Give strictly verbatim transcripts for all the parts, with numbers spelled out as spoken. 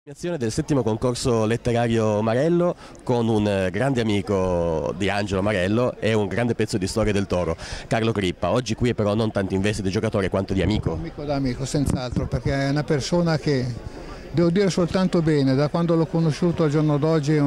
Premiazione del settimo concorso letterario Marello con un grande amico di Angelo Marello e un grande pezzo di storia del Toro, Carlo Crippa. Oggi qui però non tanto in veste di giocatore quanto di amico. Amico d'amico, senz'altro, perché è una persona che devo dire soltanto bene, da quando l'ho conosciuto al giorno d'oggi,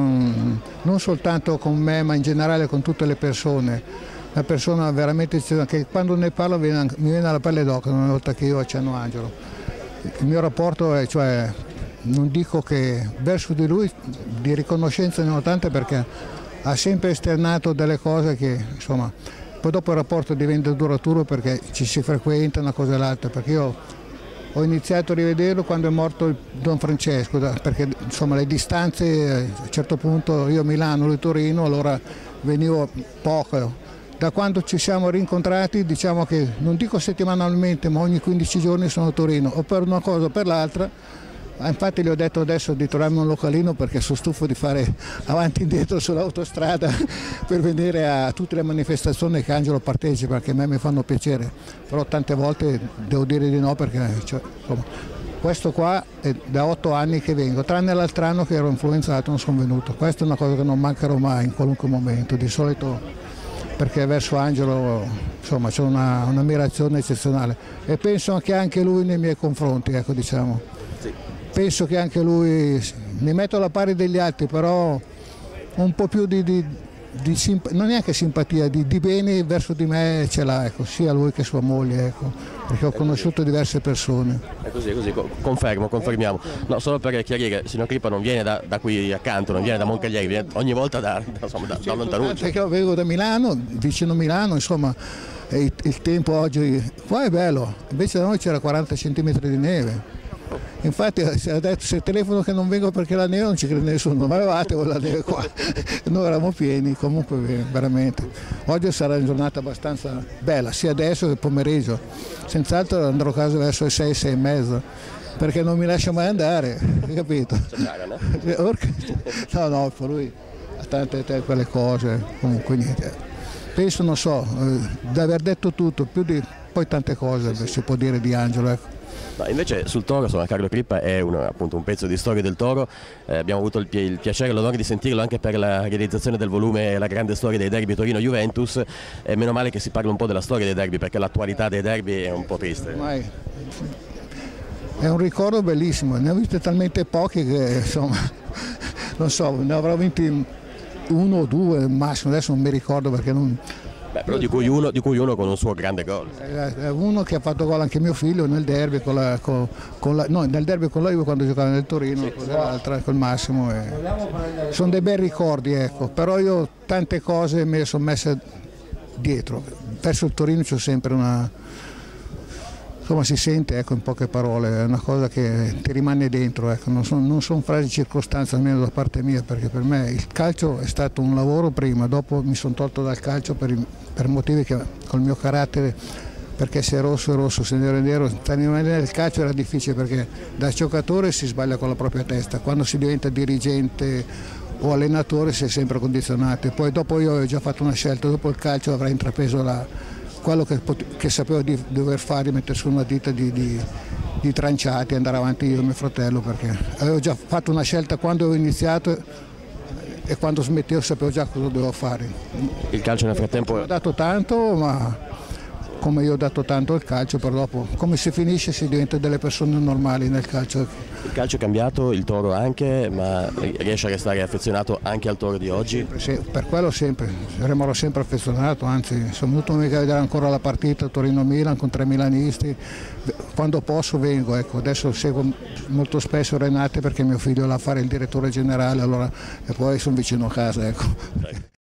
non soltanto con me ma in generale con tutte le persone. Una persona veramente eccezionale, che quando ne parlo mi viene alla pelle d'oca una volta che io accenno Angelo. Il mio rapporto è, cioè, non dico che verso di lui di riconoscenza ne ho tante, perché ha sempre esternato delle cose che insomma poi dopo il rapporto diventa duraturo perché ci si frequenta una cosa e l'altra, perché io ho iniziato a rivederlo quando è morto il Don Francesco, perché insomma le distanze, a un certo punto io a Milano, lui a Torino, allora venivo poco. Da quando ci siamo rincontrati, diciamo che non dico settimanalmente ma ogni quindici giorni sono a Torino, o per una cosa o per l'altra. Infatti gli ho detto adesso di trovarmi un localino perché sono stufo di fare avanti e indietro sull'autostrada per venire a tutte le manifestazioni che Angelo partecipa, perché a me mi fanno piacere, però tante volte devo dire di no perché cioè, insomma, questo qua è da otto anni che vengo, tranne l'altro anno che ero influenzato non sono venuto. Questa è una cosa che non mancherò mai in qualunque momento, di solito, perché verso Angelo insomma c'è una, un'ammirazione eccezionale e penso che anche lui nei miei confronti, ecco, diciamo. Sì. Penso che anche lui, mi metto alla pari degli altri, però un po' più di, di, di simp- non neanche simpatia, di, di bene verso di me ce l'ha, ecco, sia lui che sua moglie, ecco, perché ho conosciuto diverse persone. È così, è così, confermo, confermiamo. No, solo per chiarire, signor Crippa non viene da, da qui accanto, non viene da Moncaglieri, viene ogni volta da, da, insomma, da, da lontanuccio. Perché vengo da Milano, vicino Milano, insomma, il, il tempo oggi qua è bello, invece da noi c'era quaranta centimetri di neve. Infatti si è detto, se telefono che non vengo perché la neve non ci crede nessuno, ma avevate con la neve qua, noi eravamo pieni, comunque veramente. Oggi sarà una giornata abbastanza bella, sia adesso che pomeriggio, senz'altro andrò a casa verso le sei, sei e mezza, perché non mi lascia mai andare, hai capito? No, no, per lui ha tante, tante quelle cose, comunque niente. Penso, non so, di aver detto tutto, più di poi tante cose sì, sì. Si può dire di Angelo, ecco. No, invece sul Toro, insomma, Carlo Crippa è un, appunto, un pezzo di storia del Toro, eh, abbiamo avuto il, pi il piacere e l'onore di sentirlo anche per la realizzazione del volume La grande storia dei derby Torino-Juventus, e meno male che si parla un po' della storia dei derby, perché l'attualità dei derby è un po' triste. Ormai è un ricordo bellissimo, ne ho viste talmente pochi che insomma, non so, ne avrò vinti uno o due massimo, adesso non mi ricordo perché non... Beh, però di cui, uno, di cui uno con un suo grande gol. È uno che ha fatto gol anche mio figlio nel derby con la, con, con la, no, nel derby con la Juve quando giocava nel Torino, sì, l'altra col Massimo. E... sono dei bei ricordi, ecco, però io tante cose me le sono messe dietro. Verso il Torino c'ho sempre una... Insomma si sente, ecco, in poche parole, è una cosa che ti rimane dentro, ecco. Non sono, non sono frasi di circostanza almeno da parte mia, perché per me il calcio è stato un lavoro prima, dopo mi sono tolto dal calcio per, per motivi che col mio carattere, perché se è rosso è rosso, se nero è nero, stare nel calcio era difficile perché da giocatore si sbaglia con la propria testa, quando si diventa dirigente o allenatore si è sempre condizionato, poi dopo io ho già fatto una scelta, dopo il calcio avrei intrapreso la... quello che, che sapevo di dover fare, mettere su una ditta di, di, di tranciati e andare avanti io e mio fratello, perché avevo già fatto una scelta quando ho iniziato e quando smettevo sapevo già cosa dovevo fare. Il calcio nel frattempo... Ho dato tanto, ma come io ho dato tanto al calcio, però dopo come si finisce si diventa delle persone normali nel calcio. Il calcio è cambiato, il Toro anche, ma riesce a restare affezionato anche al Toro di oggi? Sì, per quello sempre, rimarrò sempre affezionato, anzi sono venuto a vedere ancora la partita Torino-Milan con tre milanisti, quando posso vengo, ecco. Adesso seguo molto spesso Renate perché mio figlio è là a fare il direttore generale, allora, e poi sono vicino a casa, ecco.